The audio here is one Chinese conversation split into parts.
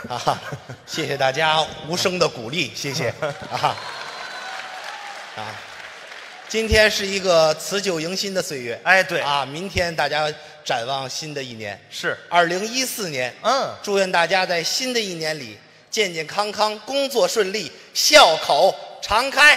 啊，谢谢大家无声的鼓励，谢谢啊。今天是一个辞旧迎新的岁月， 哎，对啊，明天大家展望新的一年， 是 2014年，祝愿大家在新的一年里健健康康，工作顺利，笑口常开。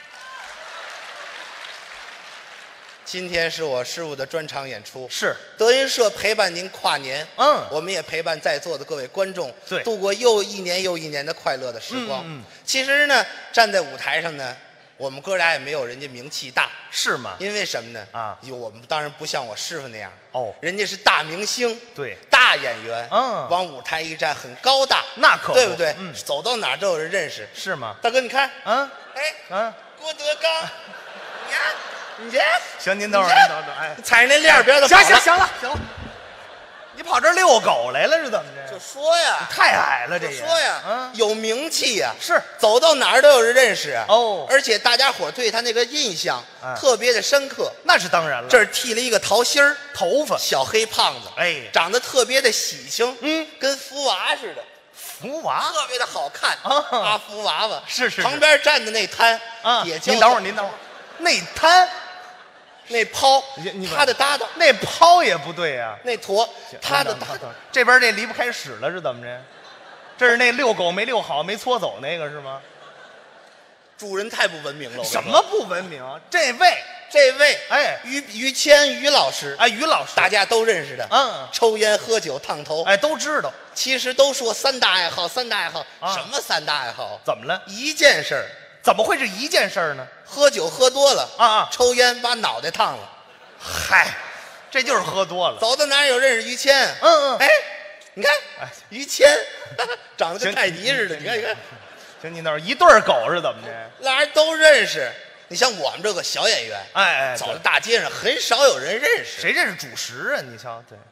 今天是我师傅的专场演出， 是德云社陪伴您跨年，我们也陪伴在座的各位观众， 对， 度过又一年又一年的快乐的时光。其实呢，站在舞台上呢，我们哥俩也没有人家名气大， 是吗？ 因为什么呢？ 啊， 我们当然不像我师傅那样，人家是大明星， 对， 大演员，往舞台一站很高大， 那可不对不对？走到哪儿都有人认识， 是吗？ 大哥，你看，郭德纲，你看。你这行，您等会儿，您等会儿，哎， 踩着那链别的行了，你跑这儿遛狗来了是怎么着？ 就说呀， 太矮了，这说呀，有名气呀， 是走到哪儿都有人认识哦， 而且大家伙对他那个印象特别的深刻， 那是当然了。 这儿剃了一个桃心儿， 头发小黑胖子， 哎， 长得特别的喜庆，跟福娃似的， 福娃特别的好看啊，福娃娃是旁边站的那摊也叫。 您等会儿，那摊。 那抛，他的搭档， 那抛也不对呀。 那驼，他的搭档， 这边这离不开屎了是怎么着？这是那遛狗没遛好，没搓走那个是吗？ 主人太不文明了。 什么不文明？这位，哎， 于谦于老师， 哎，于老师， 大家都认识的。抽烟喝酒烫头， 哎，都知道。 其实都说三大爱好，什么三大爱好？ 怎么了？ 一件事儿。 怎么会是一件事儿呢？ 喝酒喝多了抽烟把脑袋烫了。 嗨，这就是喝多了。 走到哪儿有认识于谦。哎，你看，于谦长得跟泰迪似的。你看， 行，您等会儿一对狗是怎么着？ 俩人都认识。你像我们这个小演员， 哎， 走到大街上很少有人认识。 谁认识主食啊？你瞧，对。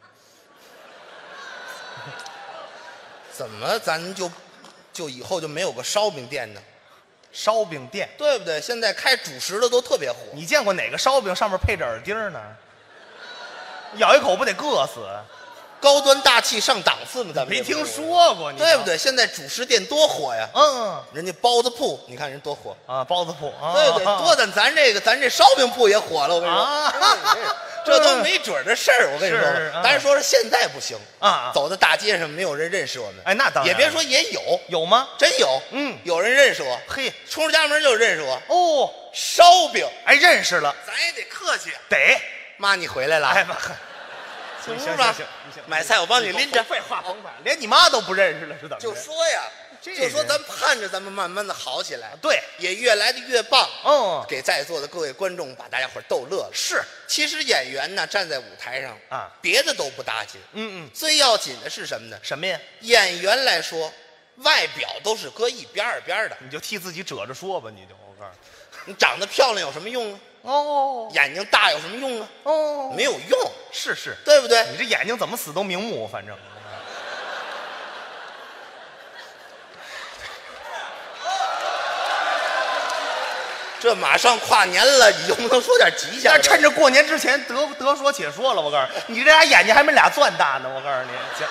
怎么咱就以后就没有个烧饼店呢？ 烧饼店， 对不对？现在开主食的都特别火。 你见过哪个烧饼上面配着耳钉呢？咬一口不得硌死？ 高端大气上档次吗？咱们没听说过， 对不对？现在主食店多火呀！人家包子铺，你看人多火啊！包子铺， 对对，多的咱这烧饼铺也火了。我跟你说，这都没准的事儿。我跟你说，当然说是现在不行啊，走到大街上没有人认识我们。 哎，那当然， 也别说也有吗？ 真有，有人认识我。 嘿， 出家门就认识我。 哦， 烧饼， 哎，认识了， 咱也得客气。 得， 妈，你回来了。 哎， 行吧，买菜我帮你拎着。 废话甭烦，连你妈都不认识了是怎么着？ 就说呀，就说咱盼着咱们慢慢的好起来， 对， 也越来的越棒。给在座的各位观众把大家伙逗乐了。 是， 其实演员呢站在舞台上啊，别的都不打紧，最要紧的是什么呢？ 什么呀？ 演员来说，外表都是搁一边的， 你就替自己褶着说吧，你就我告诉你，长得漂亮有什么用啊？眼睛大有什么用啊？没有用， 是， 对不对？ 你这眼睛怎么死都瞑目，反正。 这马上跨年了，你就不能说点吉祥的？ 趁着过年之前得说且说了，我告诉你，你这俩眼睛还没俩钻大呢，我告诉你，行。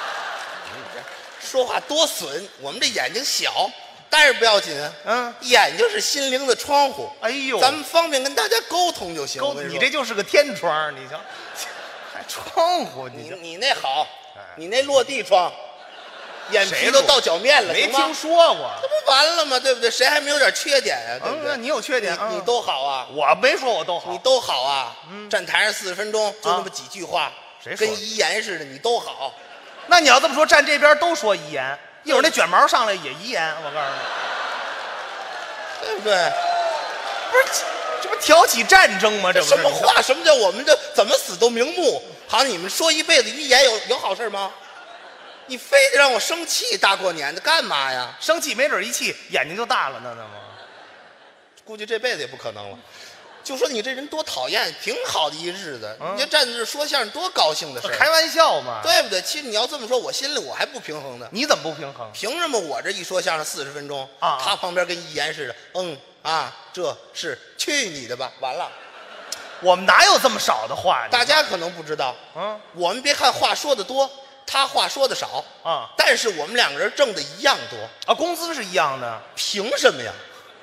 说话多损，我们这眼睛小，但是不要紧啊。眼睛是心灵的窗户， 哎呦， 咱们方便跟大家沟通就行。 你这就是个天窗，你瞧，还窗户， 你那好，你那落地窗。眼皮都到脚面了， 没听说过， 这不完了吗？对不对？谁还没有点缺点呀？对不对？ 你有缺点， 你都好啊！ 我没说我都好， 你都好啊！站台上40分钟就那么几句话， 谁说跟遗言似的？你都好。 那你要这么说，站这边都说遗言，一会儿那卷毛上来也遗言，我告诉你，对不对？ 不是，这不挑起战争吗？这什么话？什么叫我们这怎么死都瞑目？好，你们说一辈子遗言有好事吗？你非得让我生气，大过年的干嘛呀？ 生气没准一气眼睛就大了呢，那么估计这辈子也不可能了。就说你这人多讨厌，挺好的一日子，你就站在这说相声，多高兴的事。 开玩笑嘛， 对不对？其实你要这么说，我心里我还不平衡呢。 你怎么不平衡？ 凭什么我这一说相声40分钟他旁边跟遗言似的，这是去你的吧？完了， 我们哪有这么少的话？ 大家可能不知道，我们别看话说的多。 他话说的少啊， 但是我们两个人挣的一样多啊，工资是一样的， 凭什么呀？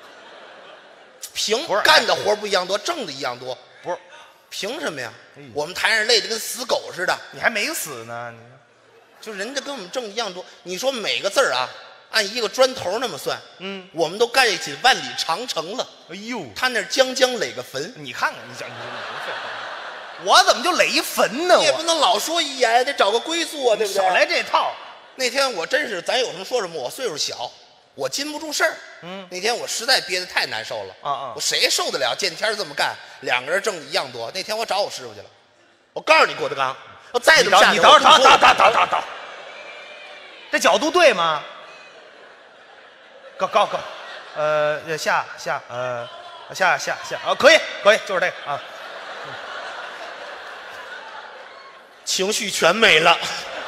不是干的活不一样多，挣的一样多， 不是？ 凭什么呀？我们台上累得跟死狗似的， 你还没死呢，你就人家跟我们挣一样多。你说每个字儿啊，按一个砖头那么算，我们都盖起万里长城了。 哎呦， 他那将垒个坟， 你看看，你讲我怎么就垒一坟呢？ 你也不能老说一言，得找个归宿啊，对不对？ 少来这套。 那天我真是，咱有什么说什么，我岁数小，我禁不住事儿。那天我实在憋得太难受了。我谁受得了？见天这么干，两个人挣的一样多。那天我找我师傅去了，我告诉你，郭德纲，我再这么下去， 你等，这角度对吗？高，下，可以，就是这个啊。 情绪全没了。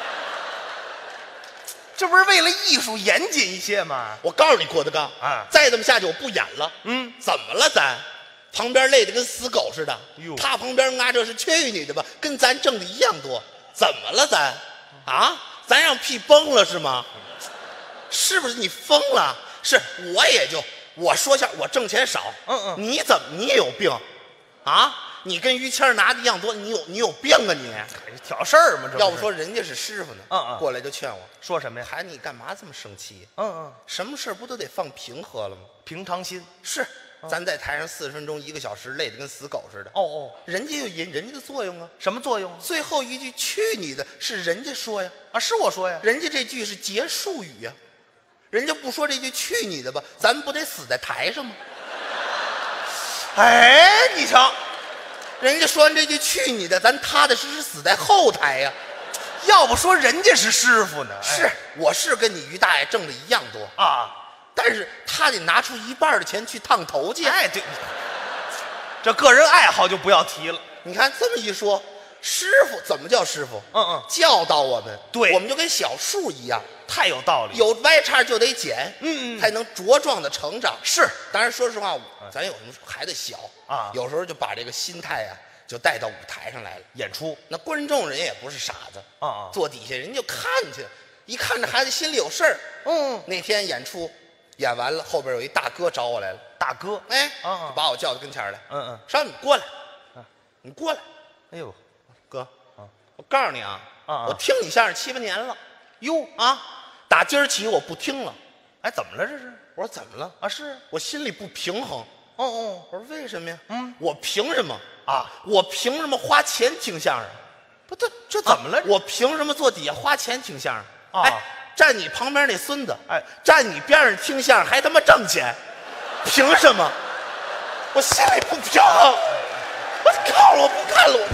这不是为了艺术严谨一些吗？ 我告诉你，郭德纲啊， 再这么下去我不演了。怎么了咱？旁边累得跟死狗似的。他旁边这是去你的吧，跟咱挣的一样多。怎么了咱？啊，咱让屁崩了是吗？是不是你疯了？是我说下我挣钱少。你怎么你也有病啊？你跟于谦拿的一样多，你有病啊你！ 挑事儿嘛，这要不说人家是师傅呢。过来就劝我说什么呀？ 孩子，你干嘛这么生气？什么事不都得放平和了吗？ 平常心是。咱在台上40分钟1个小时，累得跟死狗似的。人家有人家的作用啊。 什么作用？ 最后一句去你的，是人家说呀。 是我说呀。 人家这句是结束语呀。人家不说这句去你的吧，咱们不得死在台上吗？ 哎，你瞧。 人家说完这句去你的，咱踏踏实实死在后台呀。 要不说人家是师傅呢。 是，我是跟你于大爷挣的一样多啊， 但是他得拿出1半的钱去烫头去。 对，这个人爱好就不要提了。 你看这么一说，师傅怎么叫师傅？教导我们， 对， 我们就跟小树一样， 太有道理。 有歪叉就得剪，才能茁壮的成长。 是， 当然说实话，咱有什么孩子小啊，有时候就把这个心态啊，就带到舞台上来了。 演出， 那观众人也不是傻子坐底下人就看去，一看这孩子心里有事儿。那天演出演完了，后边有一大哥找我来了。 大哥， 就把我叫到跟前来。少你过来，你过来。 哎呦， 哥，我告诉你啊，我听你相声7、8年了。 哟打今儿起我不听了。 哎，怎么了这是？ 我说怎么了？ 是我心里不平衡。我说为什么呀？我凭什么我凭什么花钱听相声？ 不，这怎么了？ 我凭什么坐底下花钱听相声？站你旁边那孙子，站你边上听相声还他妈挣钱，凭什么？我心里不平衡。我告诉我不看了，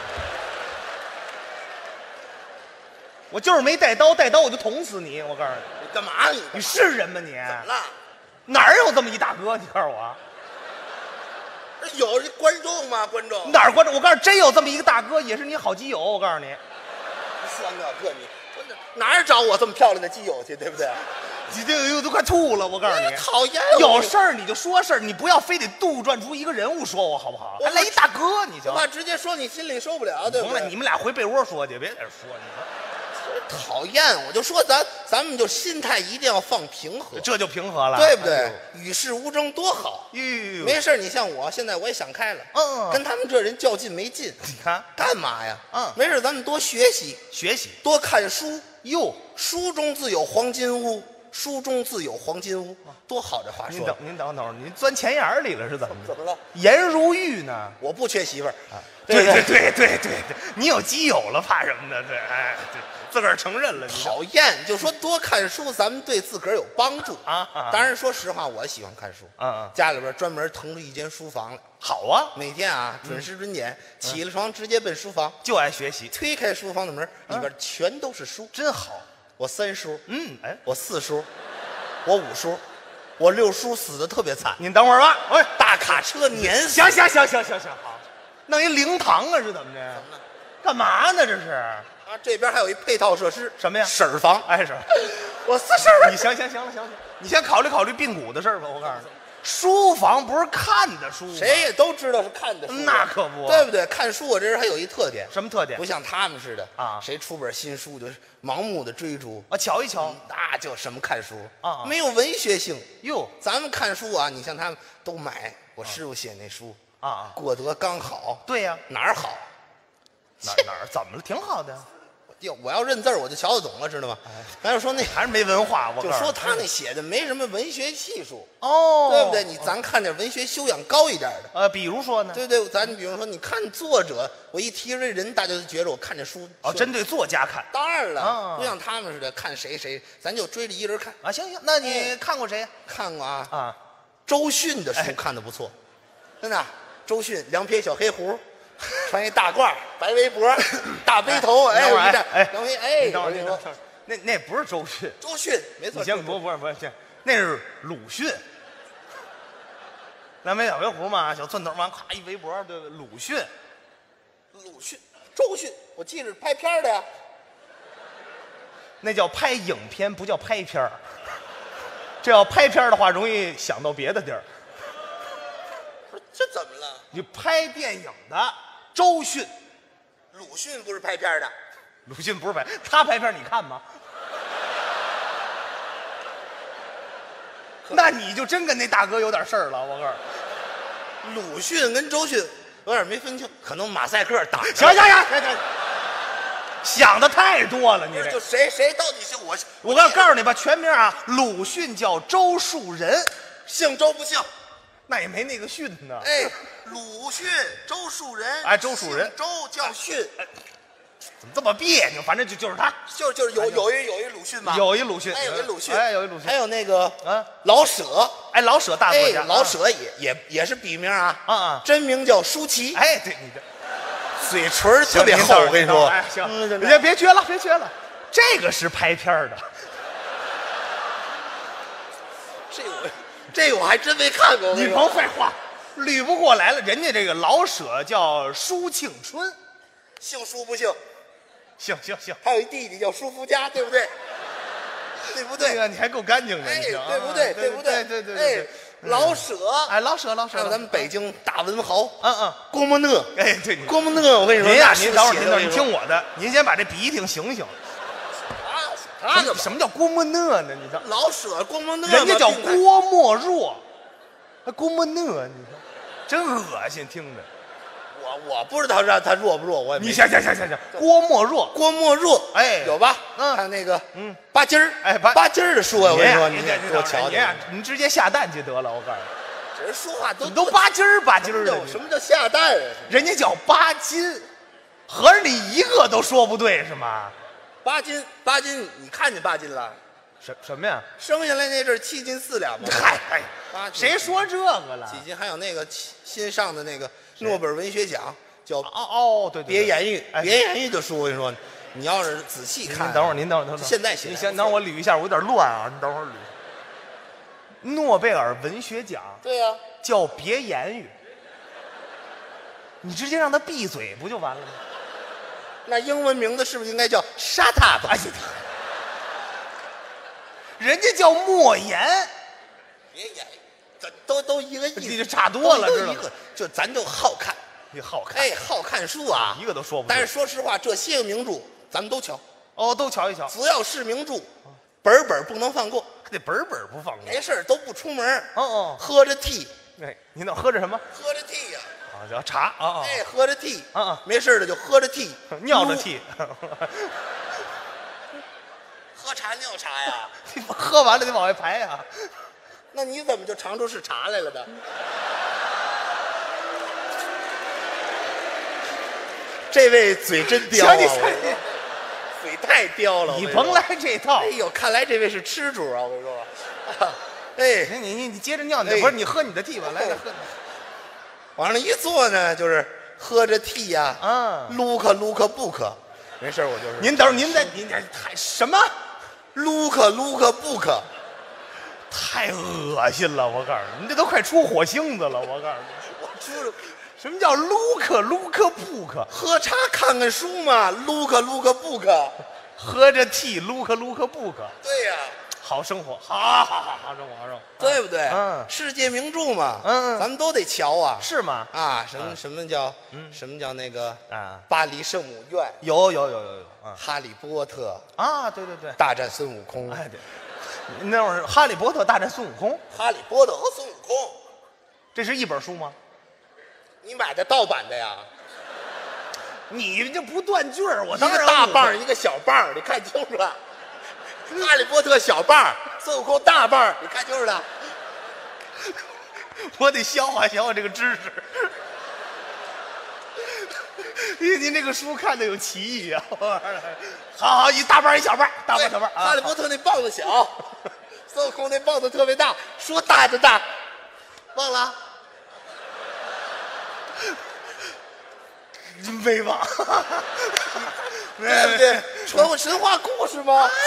我就是没带刀，带刀我就捅死你！我告诉你， 你干嘛你？ 你是人吗你？ 怎么了？ 哪儿有这么一大哥？你告诉我， 有观众吗？观众哪儿观众？我告诉你，真有这么一个大哥，也是你好基友。我告诉你， 说那个你哪儿找我这么漂亮的基友去？对不对？ 你这都快吐了！我告诉你， 讨厌！ 有事儿你就说事儿，你不要非得杜撰出一个人物说我好不好？还来一大哥，你就我怕直接说你心里受不了，对不对？ 你们俩回被窝说去，别在这说你。讨厌！我就说咱们就心态一定要放平和， 这就平和了， 对不对？与世无争多好。没事，你像我现在我也想开了，跟他们这人较劲没劲。 你看干嘛呀？没事，咱们多学习，多看书。书中自有黄金屋。书中自有黄金屋，多好这话说！ 您等会儿，您钻钱眼里了是怎么着？怎么了？ 颜如玉呢？ 我不缺媳妇儿啊！对，你有基友了，怕什么呢？对，自个儿承认了。 讨厌，就说多看书，咱们对自个儿有帮助当然，说实话，我喜欢看书。家里边专门腾出一间书房来。 好啊， 每天准时准点，起了床直接奔书房， 就爱学习。 推开书房的门，里边全都是书， 真好。 我3叔，我4叔，我5叔，我6叔死的特别惨。 您等会儿吧， 大卡车碾死。 行，好，弄一灵堂啊，是怎么着？ 怎么了？ 干嘛呢？这是这边还有一配套设施， 什么呀？ 婶房。 婶， 我4婶。 你行了，你先考虑考虑髌骨的事儿吧。我告诉你， 书房不是看的书吗？ 谁也都知道是看的书， 那可不， 对不对？看书我这人还有一特点， 什么特点不像他们似的啊？ 谁出本新书就是盲目的追逐啊？瞧一瞧， 那叫什么看书啊？ 没有文学性哟。 咱们看书啊，你像他们都买我师傅写那书啊， 过得刚好。 对呀， 哪儿好？ 哪儿怎么了？挺好的。 我要认字儿我就瞧得懂了，知道吗？咱就说那还是没文化，我就说他那写的没什么文学系数哦， 对不对？咱看点文学修养高一点的。 比如说呢？ 对对，咱比如说，你看作者，我一提这人，大家就觉得我看这书哦，针对作家看。 当然了， 啊不像他们似的看谁谁，咱就追着一人看啊。行行，那你看过谁呀？ 看过啊啊， 周迅的书看的不错，真的。周迅两撇小黑胡，穿一大褂，白围脖，大背头，哎，我一站，两撇，哎， 等会儿， 我跟你说， 那不是周迅， 周迅没错。 你先不是，那是鲁迅。那没小围胡嘛，小寸头嘛，咵一围脖，对不对？鲁迅， 周迅，我记着拍片的呀。 那叫拍影片，不叫拍片儿。这要拍片儿的话，容易想到别的地儿。 不是这怎么了？ 你拍电影的周迅， 鲁迅不是拍片的。 鲁迅不是拍，他拍片儿你看吗？那你就真跟那大哥有点事儿了，我告诉你。 鲁迅跟周迅有点没分清，可能马赛克打。 行，想的太多了，你这就谁到底是我？ 我告诉你吧，全名啊，鲁迅叫周树人， 姓周不姓？ 那也没那个训呢。 哎，鲁迅、周树人， 哎，周树人， 周叫迅， 怎么这么别扭？反正就是他， 就是有一鲁迅吧？ 有一鲁迅， 哎，有一鲁迅， 哎，有一鲁迅， 还有那个老舍， 哎，老舍大作家， 老舍也是笔名啊，真名叫舒淇。 哎，对，你这嘴唇特别厚，我跟你说。 哎，行，别撅了，别撅了，这个是拍片的。 这我还真没看过。 你甭废话，捋不过来了。人家这个老舍叫舒庆春， 姓舒不姓？ 姓。 还有一弟弟叫舒福家，对不对？对不对？ 这个你还够干净的， 哎， 对不对？对不对？ 对。 哎，老舍， 哎，老舍， 还有咱们北京大文豪，郭沫若。 哎，对， 郭沫若，我跟你说， 您等会儿，您听我的，您先把这鼻涕醒醒。什么叫郭沫若呢？你看老舍郭沫若， 人家叫郭沫若，郭沫若，你看真恶心，听着。 我不知道让他弱不弱，我也没。 你行，郭沫若， 哎，有吧？还有那个巴金儿， 哎， 巴金儿的书，我跟你说，你多瞧瞧， 您直接下蛋去得了，我告诉你。 这人说话都巴金儿的， 什么叫下蛋啊？ 人家叫巴金，合着你一个都说不对是吗？ 巴金，你看见巴金了？ 什么呀？ 生下来那阵7斤4两吗？ 嗨，谁说这个了？ 几斤？还有那个新上的那个诺贝尔文学奖，叫对， 别言语，别言语的书，我跟你说，你要是仔细看， 您等会儿， 现在写， 你先等会儿我捋一下，我有点乱啊，你等会儿捋。诺贝尔文学奖， 对呀， 叫别言语，你直接让他闭嘴不就完了吗？ 那英文名字是不是应该叫 Shut up？ 人家叫莫言， 别言，都一个意思， 你就差多了，知道吗？ 就咱就好看， 你好看， 哎，好看书啊， 一个都说不对。 但是说实话，这些个名著咱们都瞧， 都瞧一瞧。 只要是名著，本不能放过， 这本不放过， 没事都不出门。喝着 tea， 哎，您那喝着什么？ 喝着 tea 呀。 叫茶啊！ 哎，喝着 tea， 没事的就喝着 tea， 尿着 tea， 喝茶尿茶呀？ 喝完了得往外排呀。 那你怎么就尝出是茶来了的？这位嘴真刁啊！嘴太刁了， 你甭来这套。 哎呦，看来这位是吃主啊！我跟你说，哎， 你接着尿，不是你喝你的 tea 吧？来喝。 往上一坐呢，就是喝着 tea 呀，撸克不可，没事我就是。 您等会儿，您太什么？ 撸克不可， 太恶心了！我告诉你，您这都快出火星子了！我告诉你， 我出什么叫撸克不可？ 喝茶看看书嘛，撸克不可， 喝着 tea 撸克不可。 对呀， 好生活，好生活，好生活， 对不对？ 嗯， 世界名著嘛， 咱们都得瞧啊。 是吗？ 啊，什么叫那个啊？ 巴黎圣母院有， 哈利波特啊，对， 大战孙悟空。 哎，对，那会儿《哈利波特大战孙悟空》， 哈利波特和孙悟空， 这是一本书吗？ 你买的盗版的呀？ 你这不断句儿，我一当然个大棒一个小棒，你看清楚了。哈利波特小棒，孙悟空大棒，你看清楚了。 我得消化消化这个知识。您这个书看的有歧义啊！好，一大棒一小棒，大棒小棒。 哈利波特那棒子小，孙悟空那棒子特别大，说大就大，忘了？ 没忘， 对不对？传过神话故事吗？啊，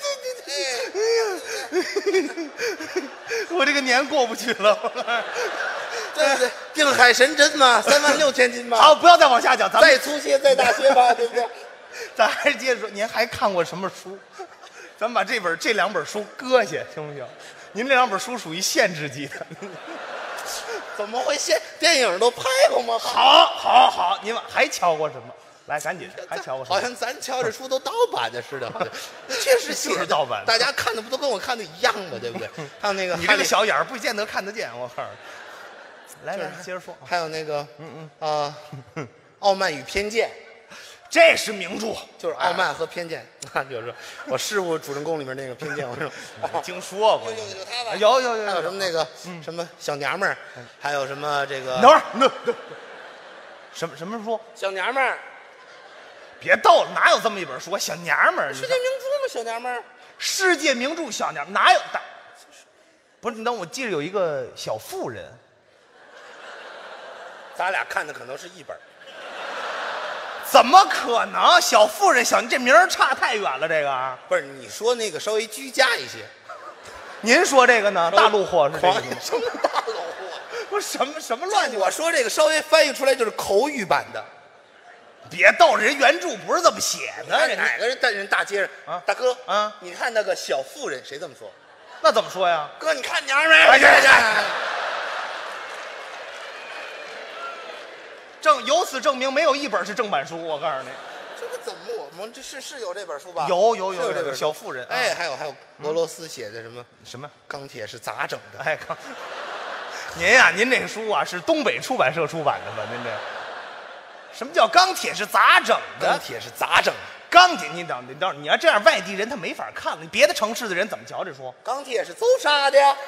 对。哎呀，我这个年过不去了。 对不对？定海神针嘛，36000斤嘛。 好，不要再往下讲，咱们再粗些，再大些吧，对不对？ 咱还是接着说，您还看过什么书？咱们把这两本书搁下，行不行？您这两本书属于限制级的。 怎么会电影都拍过吗？ 好，您还瞧过什么？来，赶紧，还瞧过什么？ 好像咱瞧这书都盗版的似的，确实写就是盗版的， 大家看的不都跟我看的一样吗？对不对？还有那个， 你这个小眼儿不见得看得见，我告诉你。来，接着说。 还有那个，傲慢与偏见， 这是名著， 就是傲慢和偏见。比如说，我事物主人公里面那个偏见，我说听说过， 有他吧？ 有， 还有什么那个什么小娘们儿，还有什么这个？ 等会儿，什么书？ 小娘们儿。 别逗了，哪有这么一本书？小娘们儿， 世界名著吗？小娘们儿， 世界名著小娘哪有大？不是，你等我记得有一个小妇人， 咱俩看的可能是一本。 怎么可能？小妇人这名儿差太远了，这个不是你说那个稍微居家一些。 您说这个呢？大陆货是这个吗？ 什么大陆货？ 不是什么乱七八糟？ 我说这个稍微翻译出来就是口语版的。 别逗，人原著不是这么写的。 哪个人大街上啊？ 大哥啊， 你看那个小妇人，谁这么说？ 那怎么说呀？ 哥，你看娘们儿。 由此证明，没有一本是正版书。我告诉你， 这个怎么我们这是有这本书吧？ 有这本小妇人。 哎，还有俄罗斯写的什么钢铁是咋整的？ 哎，您呀，您这书啊是东北出版社出版的吧？您这什么叫钢铁是咋整的？ 钢铁是咋整的？ 钢铁，你等，你要这样，外地人他没法看了。别的城市的人怎么瞧这书？ 钢铁是走啥的呀？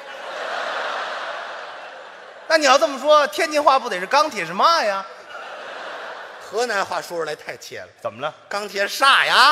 那你要这么说，天津话不得是钢铁是嘛呀？ 河南话说出来太切了。 怎么了？ 钢铁啥呀？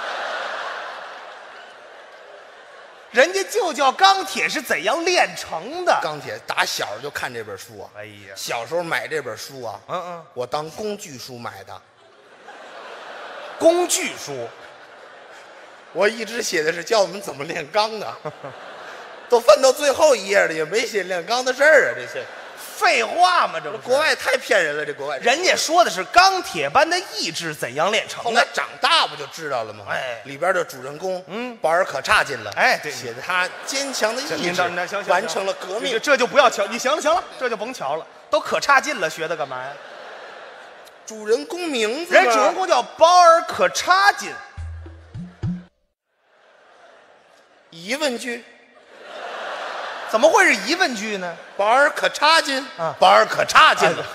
人家就叫钢铁是怎样炼成的。 钢铁打小就看这本书啊。 哎呀， 小时候买这本书啊，我当工具书买的。 工具书， 我一直写的是教我们怎么炼钢的，都翻到最后一页了，也没写炼钢的事儿啊！这些废话嘛，这不是国外太骗人了，这国外人家说的是钢铁般的意志怎样炼成的。 后来长大不就知道了吗？ 哎， 里边的主人公保尔可差劲了， 哎，对， 写的他坚强的意志完成了革命。 这就不要瞧，你行了，这就甭瞧了，都可差劲了，学的干嘛呀？ 主人公名字， 人主人公叫保尔可差劲。 疑问句。 怎么会是疑问句呢？ 保尔可差劲啊， 保尔可差劲了。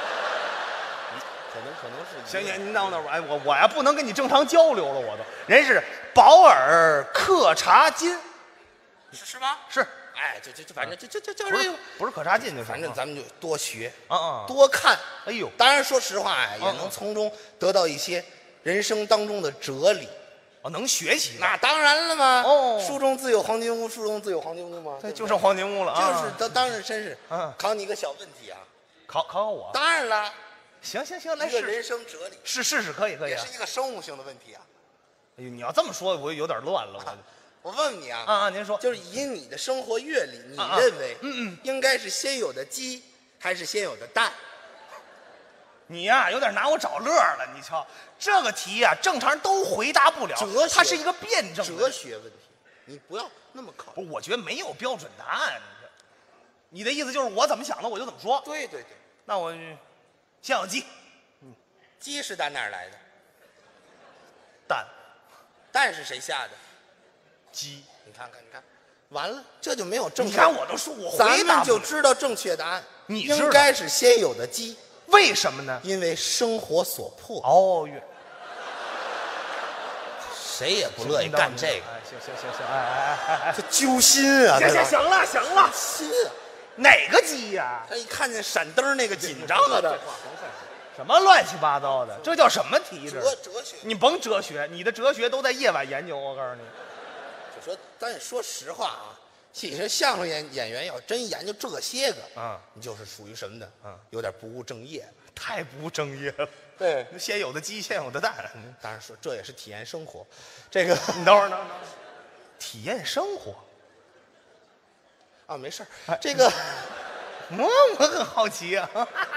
可能是行，您等会儿，哎，我呀不能跟你正常交流了，我都人是保尔可察金， 是吧？ 是， 哎，就反正就这不是可察金就是， 反正咱们就多学啊， 多看。 哎呦， 当然说实话呀，也能从中得到一些人生当中的哲理。 哦，能学习？ 那当然了嘛！ 哦， 书中自有黄金屋，书中自有黄金屋嘛。 对，就剩黄金屋了啊！ 就是，当然真是。考你一个小问题啊！ 考我？ 当然了。 行，来一个人生哲理。 试，可以。 也是一个生物性的问题啊！ 哎呦，你要这么说，我有点乱了。 我问问你啊！ 您说， 就是以你的生活阅历，你认为，应该是先有的鸡，还是先有的蛋？ 你呀，有点拿我找乐了。你瞧，这个题呀，正常人都回答不了。 哲学， 它是一个辩证哲学问题。 你不要那么靠。 不是，我觉得没有标准答案。你的意思就是我怎么想的我就怎么说？ 对对对， 那我先有鸡， 鸡是打哪儿来的？ 蛋， 蛋是谁下的？ 鸡。 你看看，你看，完了，这就没有正确。 你看我都说我咱回答们就知道正确答案。 你知道应该是先有的鸡， 为什么呢？ 因为生活所迫。 哦， 谁也不乐意干这个。 哎，行，哎， 这揪心啊！ 行了， 心啊！ 哪个鸡呀？ 他一看见闪灯那个紧张的， 什么乱七八糟的？这叫什么题？这哲学。 你甭哲学，你的哲学都在夜晚研究。我告诉你， 就说咱也说实话啊，其实相声演员要真研究这些个啊， 你就是属于什么的？有点不务正业， 太不务正业了。 对， 先有的鸡，先有的蛋。 当然说这也是体验生活。这个你等会儿，体验生活啊，没事儿。这个我很好奇啊。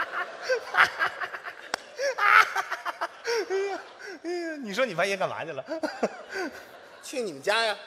哎呀，你说你半夜干嘛去了？ 去你们家呀？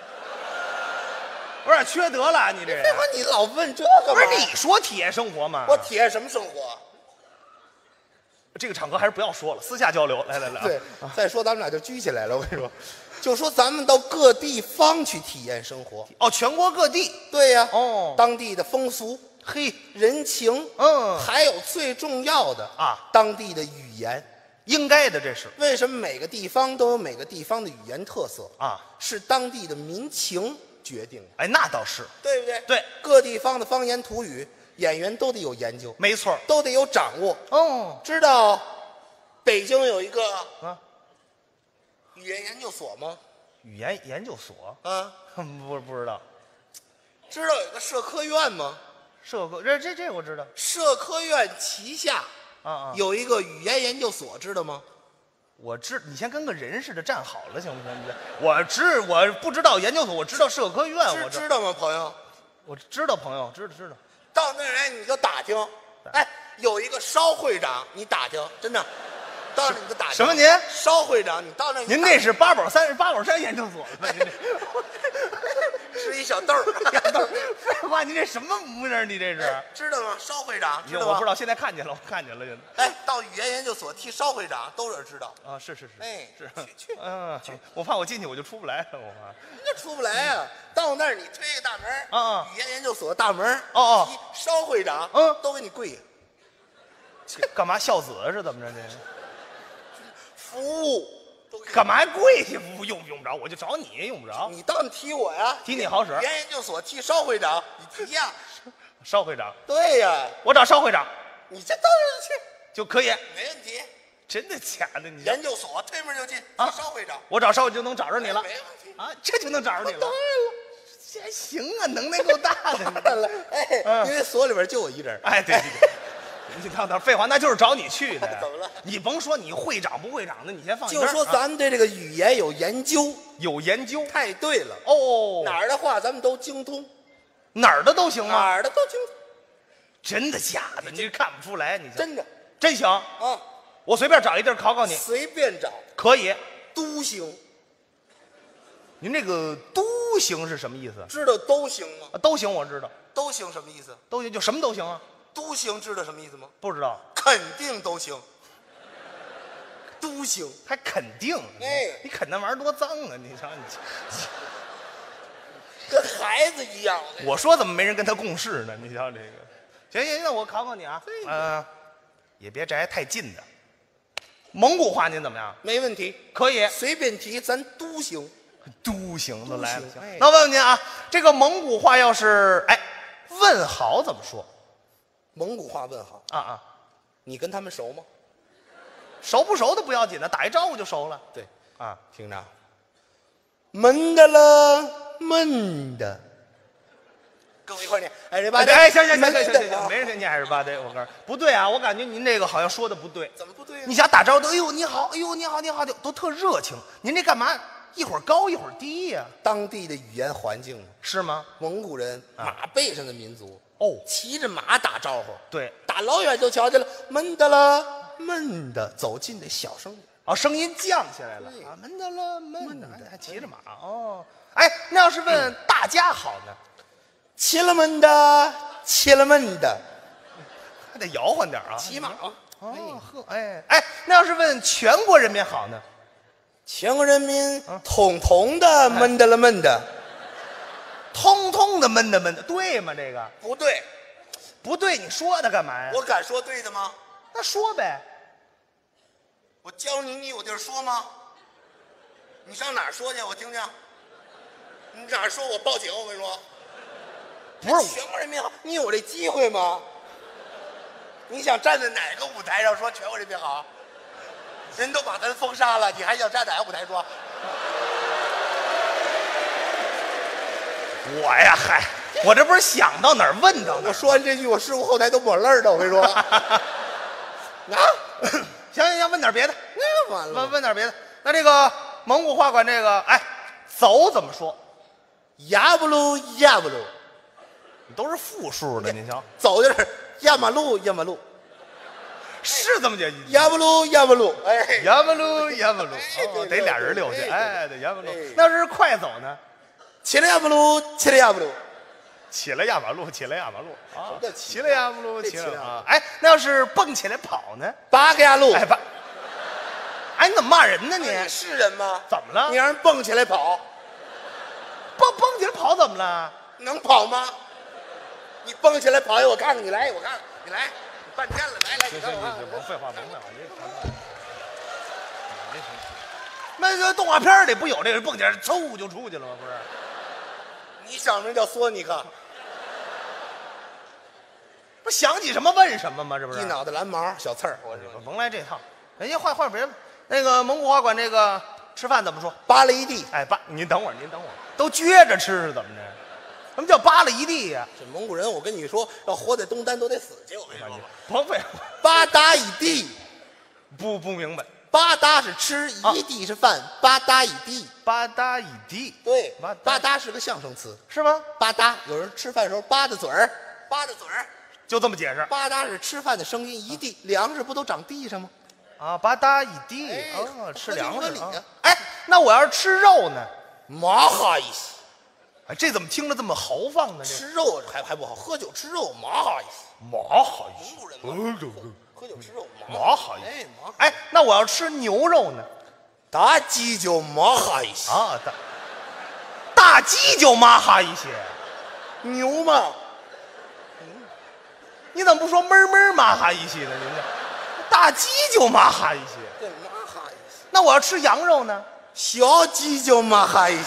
有点缺德了，你这人。 废话，你老问这个？ 不是你说体验生活吗？ 我体验什么生活？ 这个场合还是不要说了，私下交流。来。 对，再说咱们俩就拘起来了。我跟你说，就说咱们到各地方去体验生活。 哦，全国各地。 对呀。 哦， 当地的风俗， 嘿， 人情，还有最重要的啊， 当地的语言。 应该的，这是为什么每个地方都有每个地方的语言特色啊？ 是当地的民情决定的。 哎，那倒是， 对不对？ 对， 各地方的方言土语，演员都得有研究， 没错， 都得有掌握。 哦， 知道北京有一个语言研究所吗？ 语言研究所啊， 不知道。 知道有个社科院吗？ 社科这我知道。 社科院旗下有一个语言研究所，知道吗？ 我你先跟个人似的站好了，行不行？我不知道研究所，我知道社科院，我知道吗，朋友？ 我知道，朋友知道。 到那儿来你就打听，哎，有一个邵会长，你打听，真的。到那儿你就打听。 什么您？ 邵会长，你到那儿。 您那是八宝山研究所吧？您这是一小豆儿。 废话，您这什么模样？你这是知道吗？邵会长，知道吗？ 我不知道，现在看见了，我看见了。 哎，到语言研究所替邵会长都是知道啊，是。 哎， 是去， 我怕我进去我就出不来了，我怕。 那出不来呀！到那儿你推个大门语言研究所大门提邵会长都给你跪下。 干嘛孝子是怎么着？这服务干嘛跪下服务？用不着，我就找你，用不着。 你当然提我呀， 提你好使。 语言研究所替邵会长，你提呀。 邵会长。 对呀， 我找邵会长。 你这到那儿去就可以， 没问题。 真的假的？你研究所推门就进啊，邵会长。 我找邵就能找着你了， 没问题啊，这就能找着你了。 当然了， 这还行啊，能耐够大的。 当然了，哎，因为所里边就我一人。 哎，对。你等废话，那就是找你去的。 怎么了？ 你甭说你会长不会长的，你先放一边。 就说咱们对这个语言有研究， 有研究。 太对了哦， 哪儿的话咱们都精通， 哪儿的都行吗？ 哪儿的都精通。 真的假的？你看不出来，你真的真行啊！ 我随便找一地儿考考你， 随便找可以。 都行。 您这个都行是什么意思？ 知道都行吗？ 都行，我知道。 都行什么意思？ 都行就什么都行啊。 都行知道什么意思吗？ 不知道。 肯定都行。都行还肯定？ 哎， 你啃那玩意儿多脏啊！你瞧你， 跟孩子一样。 我说怎么没人跟他共事呢？你瞧这个。行，那我考考你啊。也别摘太近的。蒙古话您怎么样？ 没问题， 可以随便提，咱都行。 都行都来了。 哎， 那我问问您啊，这个蒙古话要是问好怎么说？ 蒙古话问好啊， 你跟他们熟吗？ 熟不熟的不要紧的，打一招呼就熟了。 对啊， 听着，闷的了，闷的，跟我一块念，哎，这吧， 哎，行，没人跟你是吧？我告诉你，不对啊，我感觉您这个好像说的不对。 怎么不对啊？ 你想打招呼都，哎呦你好，哎呦你好，都特热情。您这干嘛？一会儿高一会儿低呀？ 当地的语言环境是吗？ 蒙古人马背上的民族哦， 骑着马打招呼， 对， 打老远就瞧见了，闷的了，闷的，走近得小声点。 哦，声音降下来了啊，闷的了，闷的，还骑着马哦。 哎，那要是问大家好呢？ 起了门的，起了门的， 还得摇晃点啊。 起码啊。 哦呵，哎，那要是问全国人民好呢？ 全国人民统统的闷的了闷的， 通通的闷的闷的，对吗？这个不对， 不对，你说它干嘛呀？ 我敢说对的吗？ 那说呗。 我教你，你有地儿说吗？你上哪儿说去？我听听。你哪儿说我报警？我跟你说， 不是全国人民好，你有这机会吗？你想站在哪个舞台上说全国人民好？人都把咱封杀了，你还想站哪个舞台说？ 我呀，嗨，我这不是想到哪儿问到哪儿。 我说完这句，我师傅后台都抹泪儿的。我跟你说，啊， 行，问点别的。 那完了， 问点别的。那这个蒙古话管这个，哎，走怎么说？ 呀不噜呀不噜， 都是复数的，您瞧， 走就是压马路压马路， 是这么讲。 压不噜压不噜，哎， 呀不噜呀不噜， 对得俩人溜去。哎，对，呀不噜哎。 那要是快走呢？ 起来压不噜，起来压不噜。 起来压马路，起来压马路啊！ 什么叫起起来压马路， 这起来起来啊！哎，那要是蹦起来跑呢？ 八个压路， 哎，哎，你怎么骂人呢你？ 你是人吗？ 怎么了你？让人蹦起来跑， 蹦起来跑怎么了？ 能跑吗？你蹦起来跑，我看看你来，我看看你来，你半天了，来，你看我看看。 甭废话，甭废话，那个动画片里不有这个蹦起来，嗖就出去了吗？不是？ 你想名叫索尼克， 不想起什么问什么吗？这不是一脑袋蓝毛小刺儿，我这甭来这套。人家换别的。那个蒙古话管这个吃饭怎么说？ 扒了一地。 哎，您等会儿，都撅着吃是怎么着？什么叫扒了一地呀？ 这蒙古人，我跟你说，要活在东单都得死去。我跟你说， 甭废话， 吧嗒一地， 不明白。 吧嗒是吃，一地是饭，吧嗒一地。 吧嗒一地， 对， 吧吧嗒是个象声词， 是吗？ 吧嗒，有人吃饭的时候吧嗒嘴儿，吧嗒嘴儿， 就这么解释吧嗒是吃饭的声音，一地粮食不都长地上吗？ 啊？吧嗒一地， 哎哦，吃合情粮食合理啊。 哎，那我要是吃肉呢？ 麻哈一些， 哎，这怎么听着这么豪放呢？这吃肉还不好，喝酒吃肉麻哈一些。 麻好一些， 蒙古人嘛，喝酒吃肉麻好一些。 哎麻， 哎，那我要吃牛肉呢？ 大鸡就麻哈一些。 啊，大鸡就麻哈一些。 牛嘛， 你怎么不说闷闷麻哈一些呢？您这大鸡就麻哈一些。 对麻哈一些。 那我要吃羊肉呢？ 小鸡就麻哈一些，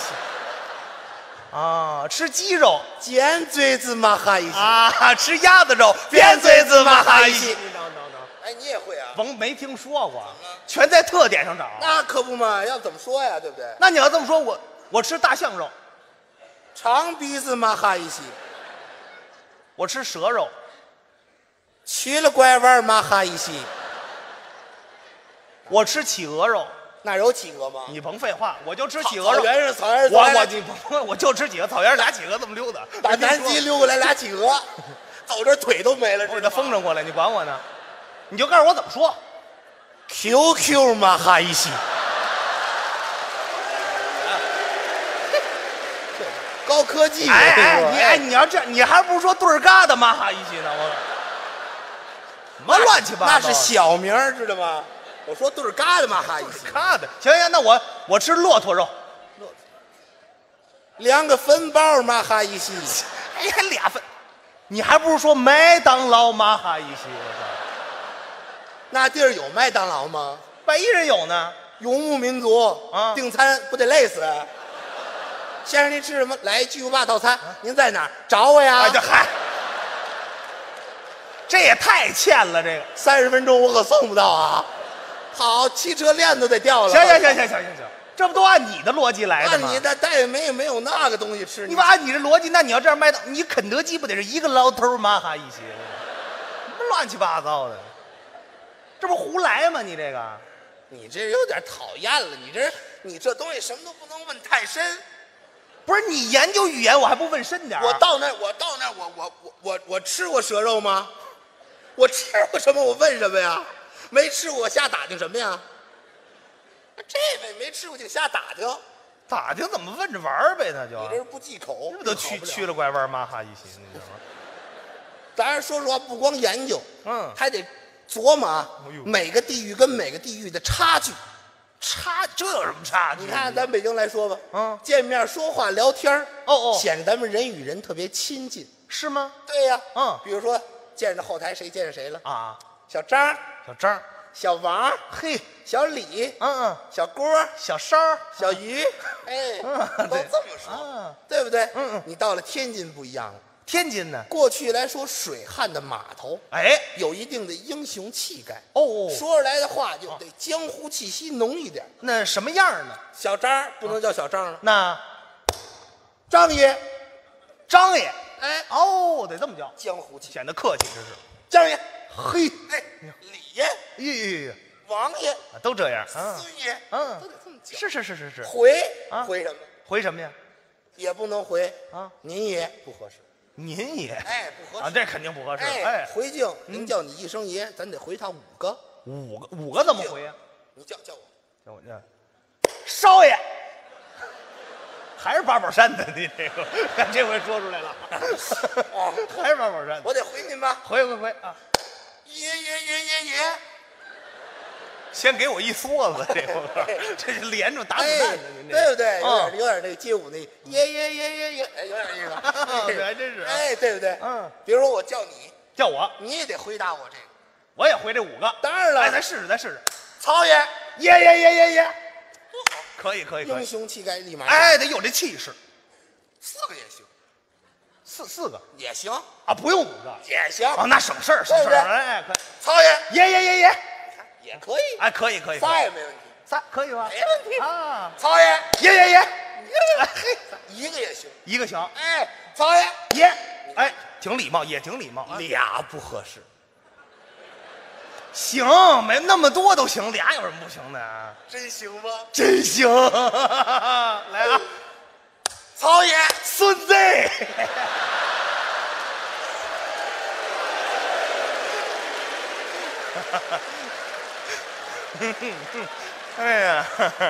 啊，吃鸡肉尖嘴子麻哈一些。 啊，吃鸭子肉，扁嘴子麻哈一些。等， 哎，你也会啊？ 没听说过，全在特点上找。 那可不嘛，要怎么说呀？对不对？ 那你要这么说，我吃大象肉， 长鼻子麻哈一些， 我吃蛇肉， 去了拐弯麻哈一些。 我吃企鹅肉。 那有企鹅吗？ 你甭废话，我就吃企鹅肉。 草原上，草原上， 我就吃几个草原上俩企鹅这么溜达， 打南极溜过来俩企鹅，走这腿都没了， 我给它风筝过来，你管我呢？你就告诉我怎么说。 QQ 麻哈一些，高科技。 你要这样，你还不如说对儿疙瘩麻哈一些呢？我什么乱七八糟？ 那是小名儿，知道吗？我说对儿疙瘩麻哈一些， 疙瘩。行，那我吃骆驼肉， 两个分包麻哈一些。 哎，还俩分，你还不如说麦当劳麻哈一些。 那地儿有麦当劳吗？ 白衣人有呢。 游牧民族啊订餐不得累死？先生，您吃什么？来巨无霸套餐。您在哪儿？找我呀！ 哎，这也太欠了，这个。 30分钟我可送不到啊！好，汽车链都得掉了。 行，这不都按你的逻辑来的吗？ 那你但也没有那个东西吃。 你不按你这逻辑，那你要这样麦当，你肯德基不得是一个老头麻哈一些？什么乱七八糟的？这不胡来吗？你这个， 你这有点讨厌了。你这东西什么都不能问太深。 不是你研究语言，我还不问深点？ 我到那儿，我吃过蛇肉吗？我吃过什么？我问什么呀？没吃过，瞎打听什么呀？这位没吃过就瞎打听， 咋的？怎么问着玩儿呗？那就你这是不忌口， 这不都去了拐弯嘛哈一心，你知道吗？ 咱说实话，不光研究，还得琢磨每个地域跟每个地域的差距。 这有什么差距？ 你看咱北京来说吧，见面说话聊天显得咱们人与人特别亲近， 是吗？ 对呀，比如说见着后台谁见着谁了啊？ 小张、小王， 嘿， 小李，小郭、 小邵、 小于，哎，都这么说，对不对？你到了天津不一样了。 天津呢？ 过去来说，水旱的码头， 哎， 有一定的英雄气概。说出来的话就得江湖气息浓一点。 那什么样呢？ 小张不能叫小张了， 那张爷， 张爷， 哎， 得这么叫， 江湖气， 显得客气，这是。 张爷， 嘿， 哎，李爷，王爷， 都这样。 孙爷，都得这么叫。 是。 回什么？ 回什么呀？ 也不能回您爷不合适。 您爷， 哎，不合适这肯定不合适。 哎，回敬您叫你一声爷，咱得回他5个。 五个怎么回呀？ 你叫我少爷，还是八宝山的你这个，这回说出来了。还是八宝山， 我得回您吧。 回啊！ 爷， 先给我一梭子，这是连着打子弹的，您对不对？有点那个街舞那爷，哎，有点那个， 还真是， 哎，对不对？比如说我叫你， 叫我， 你也得回答我这个， 我也回这5个。 当然了， 哎，咱试试。 曹爷， 爷，可以， 英雄气概立马， 哎，得有这气势。 4个也行 ，4个也行啊，不用5个也行那省事儿，哎，可以。 曹爷， 爷。 也可以， 哎，可以仨也没问题 ，3可以吧？ 没问题啊！ 曹爷， 爷， 嘿，1个也行 ，1个行。 哎，曹爷， 爷，哎，挺礼貌，也挺礼貌。 俩不合适， 行，没那么多都行，俩有什么不行的啊？ 真行吗？ 真行！来啊， 曹爷， 孙子。哎呀，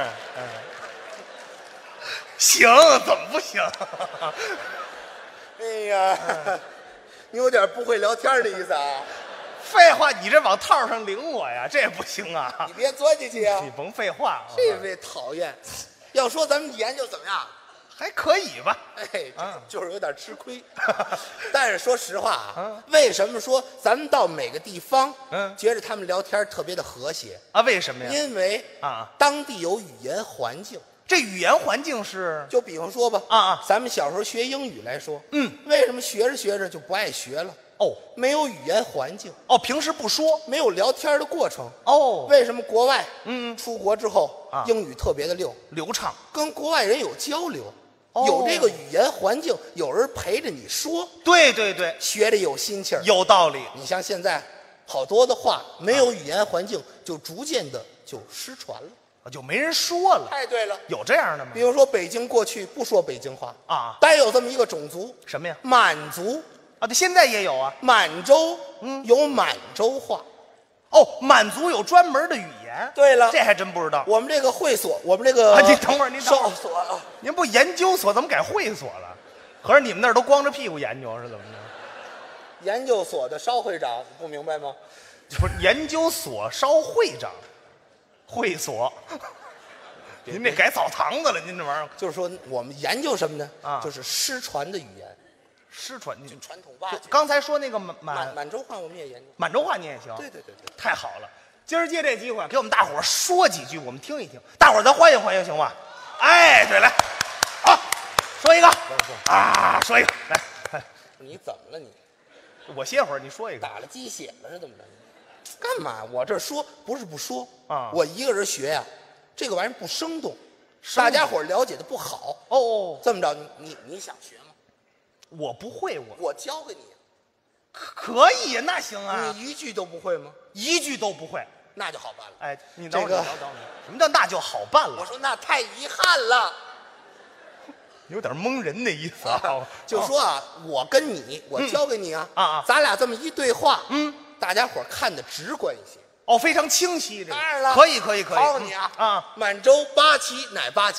行，怎么不行？ 哎呀，你有点不会聊天的意思啊！ 废话，你这往套上领我呀，这不行啊！ 你别钻进去啊！ 你甭废话， 这位讨厌。要说咱们研究怎么样？ 还可以吧？ 哎，就是有点吃亏。但是说实话啊，为什么说咱们到每个地方，觉得他们聊天特别的和谐啊？为什么呀？ 因为当地有语言环境。 这语言环境是， 就比方说吧，咱们小时候学英语来说，为什么学着学着就不爱学了？没有语言环境。 平时不说， 没有聊天的过程。为什么国外出国之后英语特别的流畅，跟国外人有交流，有这个语言环境，有人陪着你说。对，学着有心气儿，有道理。你像现在好多的话，没有语言环境，就逐渐的就失传了。就没人说了。太对了，有这样的吗？比如说北京过去不说北京话但有这么一个种族，什么呀？满族对，现在也有啊。满洲有满洲话。满族有专门的语言。对了，这还真不知道。我们这个会所，我们这个您等会儿，您不研究所怎么改会所了？合着你们那儿都光着屁股研究是怎么着？研究所的烧会长不明白吗？不是研究所烧会长。会所，您这改澡堂子了，您这玩意儿。就是说，我们研究什么呢？就是失传的语言，失传就传统挖掘。刚才说那个满洲话，我们也研究。满洲话你也行？对，太好了！今儿借这机会，给我们大伙儿说几句，我们听一听。大伙儿咱欢迎欢迎，行吧？哎，对，来，好，说一个说一个，来。你怎么了你？我歇会儿，你说一个。打了鸡血了是怎么着？干嘛？我这说不是不说我一个人学呀，这个玩意儿不生动，大家伙了解的不好。这么着，你想学吗？我不会，我教给你。可以呀，那行啊。你一句都不会吗？一句都不会，那就好办了。哎，你等会儿，什么叫那就好办了？我说那太遗憾了，有点蒙人的意思啊。就说我跟你，我教给你咱俩这么一对话，大家伙看得直观一些。非常清晰。当然了，可以。考你满洲八旗哪八旗？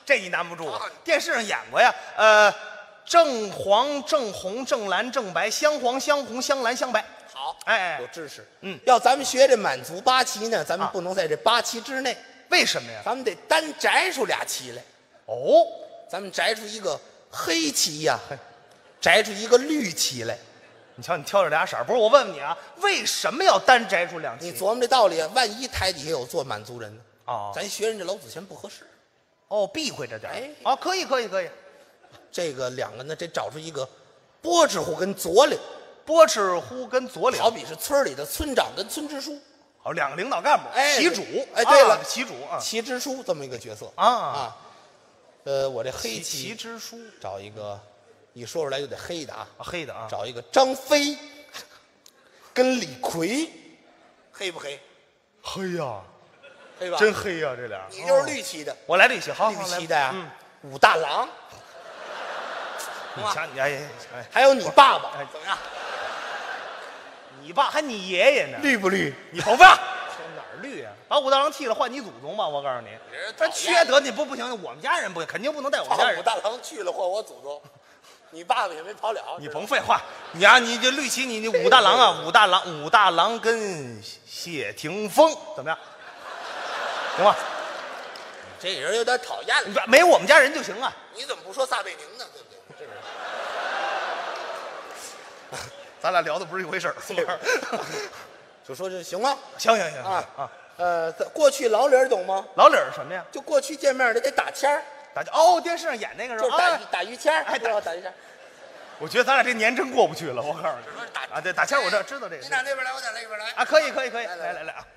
这你难不住啊。 电视上演过呀，正黄、正红、正蓝、正白，香黄、香红、香蓝、香白。 好， 哎有知识。 嗯， 要咱们学这满族八旗呢，咱们不能在这八旗之内， 为什么呀？ 咱们得单摘出俩旗来。 哦， 咱们摘出一个黑旗呀，摘出一个绿旗来。 你瞧你挑这俩色儿，不是我问问你啊，为什么要单摘出两旗？ 你琢磨这道理，万一台底下有做满族人呢？ 哦咱学人家老祖先不合适。 哦，避讳着点儿。 哎啊，可以可以可以。 这个两个呢，得找出一个波支户跟左领， 波赤户跟左领， 好比是村里的村长跟村支书、 好两个领导干部， 哎旗主。 哎对了旗主啊旗支书这么一个角色啊。 我这黑旗旗支书找一个，一说出来就得黑的啊， 黑的啊。 找一个张飞跟李逵，黑不黑？ 黑呀， 黑吧？ 真黑呀，这俩。 你就是绿旗的， 我来绿旗，好， 绿好旗的呀嗯， 武大郎， 你瞧你哎哎， 还有你爸爸哎怎么样？ 你爸还你爷爷呢？ 绿不绿？ 你甭发，哪儿绿啊？把武大郎剃了，换你祖宗吧！我告诉你，他讨厌缺德你不行，我们家人不肯定不能带我们家人。 武大郎去了，换我祖宗，你爸爸也没跑了。 你甭废话，你啊，你这绿旗，你武大郎啊，武大郎跟谢霆锋怎么样？行吧？ 这人有点讨厌了。 没我们家人就行啊。 你怎么不说撒贝宁呢？对不对？是不是？ 咱俩聊的不是一回事儿， 就说这行吗？ 行行行啊啊， 过去老理儿懂吗？ 老李儿什么呀？ 就过去见面得打签儿， 大家哦，电视上演那个是就是吧？啊打于签儿， 哎知道打于签儿。 我觉得咱俩这年真过不去了，我告诉你说是打啊，对，打签儿我知道这个你俩那边来，我俩那边来啊，可以可以可以， 来来啊。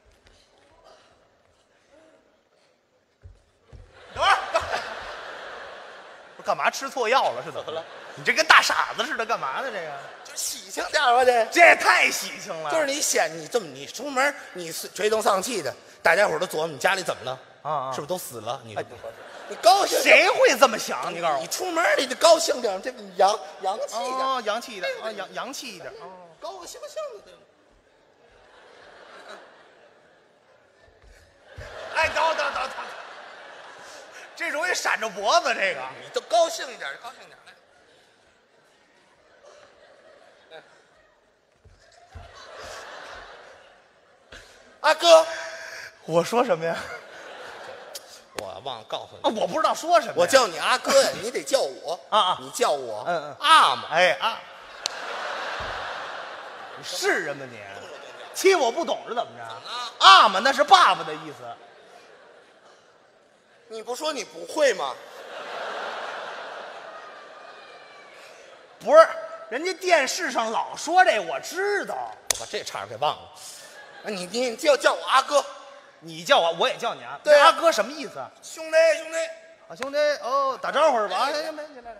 等会儿， 不是干嘛吃错药了？是怎么了？你这跟大傻子似的，干嘛呢？这个就喜庆点儿吧得。 这也太喜庆了。 就是你你这么你出门你垂头丧气的，大家伙都琢磨你家里怎么了啊是不是都死了？你说不合适，你高兴点谁会这么想？你告诉我， 你出门你得高兴点儿，这不洋气一点， 哦，洋气一点啊，洋气一点哦。 高高兴兴的对吗？ 哎，等，这容易闪着脖子，这个你都高兴一点，高兴一点来。阿哥， 我说什么呀？ 我忘了告诉啊， 你， 我不知道说什么呀。 我叫你阿哥呀，你得叫我啊你叫我嗯阿玛， 哎啊，你是人吗你？欺负我不懂是怎么着？啊嘛，那是爸爸的意思。 你不说你不会吗？ 不是，人家电视上老说这，我知道。 我把这茬儿给忘了。你叫我阿哥， 你叫我，我也叫你啊。 对啊阿哥什么意思啊？ 兄弟兄弟。 啊，兄弟，哦，打招呼是吧？啊，行，没，你来。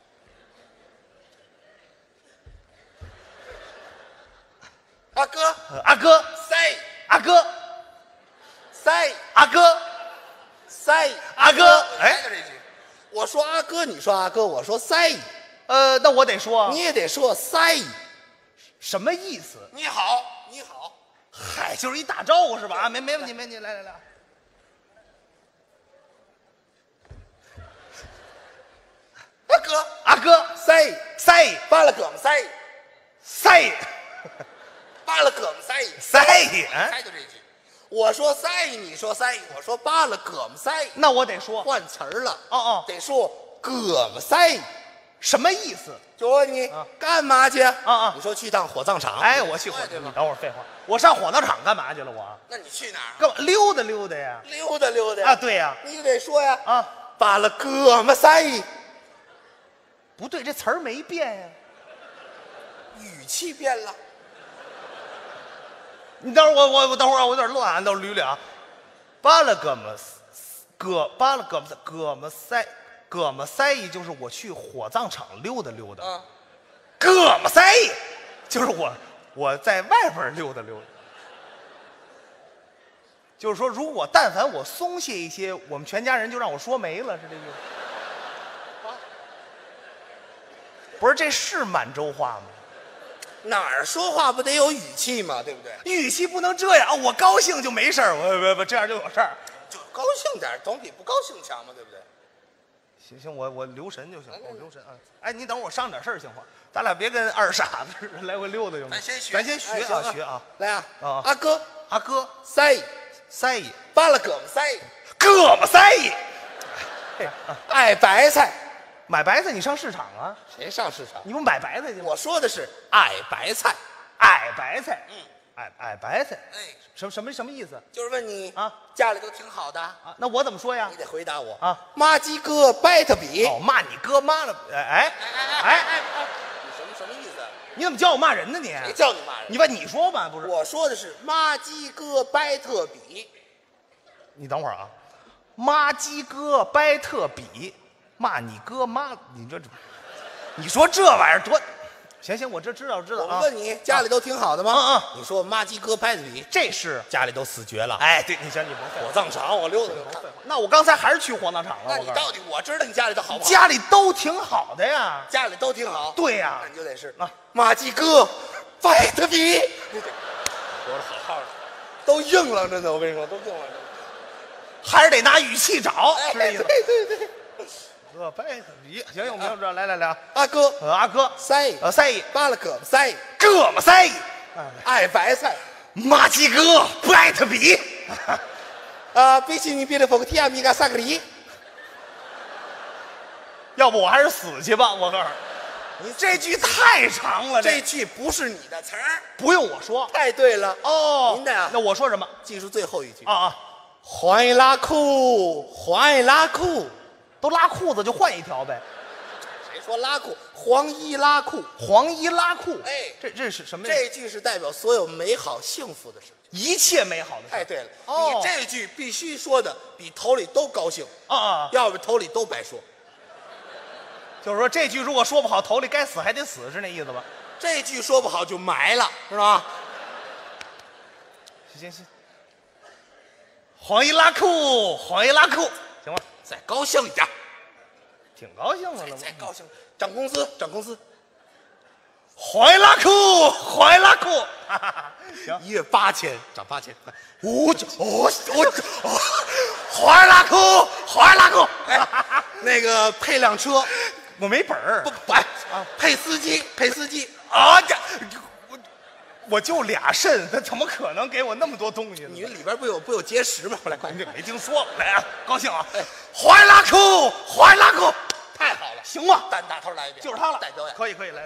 阿哥， 阿哥， 塞， 阿哥， 塞， 阿哥， 塞， 阿哥哎哎，这句，我说阿哥，你说阿哥，我说塞， 那我得说， 你也得说塞。 什么意思？ 你好，你好， 嗨，就是一打招呼是吧？啊，没问题，没问题，来。 阿哥， 阿哥， 塞，扒拉胳膊塞， 塞， 扒拉胳膊塞， 塞， 塞就这句。我说塞，你说塞，我说扒拉胳膊塞， 那我得说， 换词儿了。 哦， 得说胳膊塞。 什么意思？ 就问你干嘛去？你说去趟火葬场。 哎，我去火， 对吧？ 等会儿废话，我上火葬场干嘛去了？我那你去哪儿？ 干嘛溜达溜达呀？ 溜达溜达啊，对呀， 你得说呀啊， 扒拉胳膊塞， 不对，这词儿没变呀。 语气变了。 你等会儿，我等会儿，我有点乱啊，等会儿捋捋啊。扒拉胳膊塞，胳膊塞意就是我去火葬场溜达溜达。胳膊塞意就是我在外边溜达溜达。就是说，如果但凡我松懈一些，我们全家人就让我说没了，是这意思？不是，这是满洲话吗？ 哪儿说话不得有语气吗？对不对？ 语气不能这样啊！我高兴就没事儿，我这样就有事儿。 就高兴点，总比不高兴强嘛，对不对？ 行，我留神就行，我留神啊。哎，你等会儿我商量点事儿行吗？咱俩别跟二傻子似的来回溜达行吗？咱先学啊，学啊。 来啊， 阿哥， 塞姨， 扒了胳膊塞， 胳膊塞姨。 爱白菜， 买白菜你上市场啊？ 谁上市场？ 你不买白菜去吗？ 我说的是爱白菜， 爱白菜，爱白菜， 哎， 什么意思就是问你啊， 家里都挺好的啊？那我怎么说呀？ 你得回答我啊， 妈鸡哥掰特比。 哦，骂你哥妈了？哎， 你什么意思？ 你怎么教我骂人呢你？ 谁叫你骂人？ 你把你说吧，不是？ 我说的是妈鸡哥掰特比。 你等会儿啊，妈鸡哥掰特比，骂你哥妈，你说这玩意儿多？行，我知道啊。 我问你，家里都挺好的吗？你说妈鸡哥掰特比， 这是家里都死绝了。 哎，对，你行，你甭废话。 火葬场我溜达溜达。 那我刚才还是去火葬场了。 那你到底我知道你家里头好不好？ 家里都挺好的呀。 家里都挺好。 对呀， 那你就得是啊， 妈鸡哥掰特比。说的好好的，都硬了，真的，我跟你说，都硬了。 还是得拿语气找，是这意思。 对。 掰特比，行，我明白。来， 阿哥， 阿哥， 塞姨， 扒了胳膊塞， 胳膊塞姨， 爱白菜， 妈鸡哥掰特比， 比起你别的风提亚米嘎萨克里。 要不我还是死去吧，我告诉你，这句太长了， 这句不是你的词儿， 不用我说。 太对了哦， 您的呀。 那我说什么？ 记住最后一句啊， 换一拉裤，换一拉裤。 都拉裤子就换一条呗。 谁说拉裤？黄衣拉裤， 黄衣拉裤。 哎， 这是什么？ 这句是代表所有美好幸福的事， 一切美好的事。 太对了， 哦， 你这句必须说的比头里都高兴啊， 要不头里都白说。 就是说这句如果说不好，头里该死还得死，是那意思吧？ 这句说不好就埋了，是吧？ 行。黄衣拉裤，行吧？ 再高兴一点， 挺高兴的了。 再高兴，涨工资。 黄衣拉裤，行， 1月8000，涨8000， 黄衣拉裤， 哎，那个配辆车， 我没本儿， 不，配司机啊！我就俩肾，他怎么可能给我那么多东西呢？ 你里边不有结石吗？后来快， 没听说过。来啊，高兴啊！黄衣拉裤， 太好了， 行吗？ 单大头来一遍， 就是他了， 带表演， 可以，来，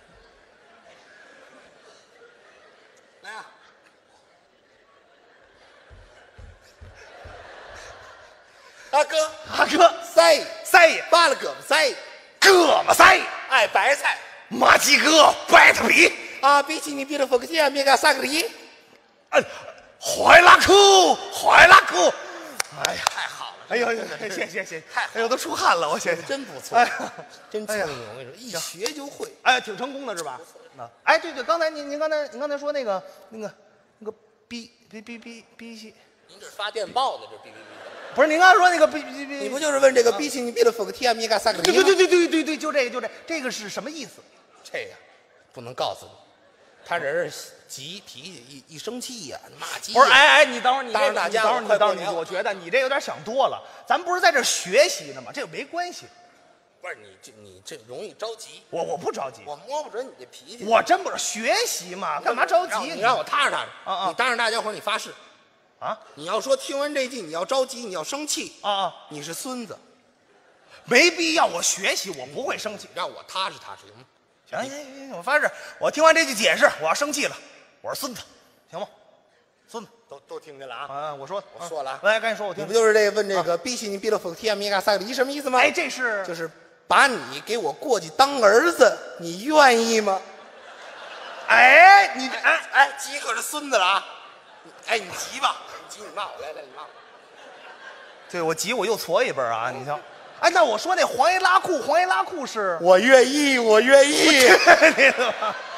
来啊！阿哥，塞姨， 扒了胳膊塞， 胳膊塞， 爱白菜， 妈鸡哥掰特比。 比起你别的风格提亚米嘎萨克里。 黄衣拉裤，哎呀， 太好了！ 哎呦，谢，哎呦，都出汗了，我谢谢， 真不错，真聪明，我跟你说，一学就会， 哎，挺成功的是吧？哎，对，刚才您刚才说那个哔， 您这是发电报的，这哔哔哔的。 不是您刚才说那个哔， 你不就是问这个比起你别的风格提亚米嘎萨克里吗？ 对，就这个是什么意思？ 这个不能告诉你，他人急脾气一生气呀，骂急。 不是，哎，你等会儿，你当着大家， 我觉得你这有点想多了。咱不是在这学习呢吗？这个没关系。 不是你这容易着急。 我不着急， 我摸不准你这脾气。 我真不是学习嘛，干嘛着急？ 你让我踏实踏实。 啊！ 你当着大家伙你发誓， 啊！ 你要说听完这句你要着急，你要生气啊！ 你是孙子， 没必要。我学习，我不会生气。 让我踏实踏实行吗？ 行，我发誓，我听完这句解释，我要生气了，我是孙子，行吗？孙子都听见了啊！ 啊，我说了啊！ 来，赶紧说，我听。 你不就是这问这个比起你比了风提亚米嘎萨克里什么意思吗？ 哎，这是就是把你给我过去当儿子，你愿意吗？ 哎，你急可是孙子了啊！哎，你急吧，你骂我，来，你骂我。 对，我急，我又搓一辈啊！你瞧，哎，那我说那黄衣拉裤是？ 我愿意， 你怎么？